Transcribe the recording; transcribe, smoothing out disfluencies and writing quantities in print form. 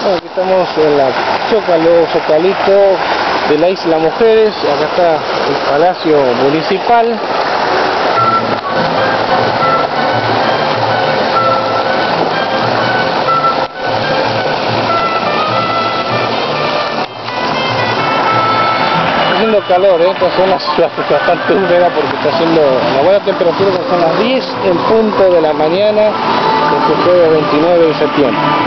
Bueno, aquí estamos en la Zocalito de la Isla Mujeres. Acá está el Palacio Municipal. Está haciendo calor, esta zona es bastante húmeda porque está haciendo una buena temperatura, que son las 10 en punto de la mañana de este jueves 29 de septiembre.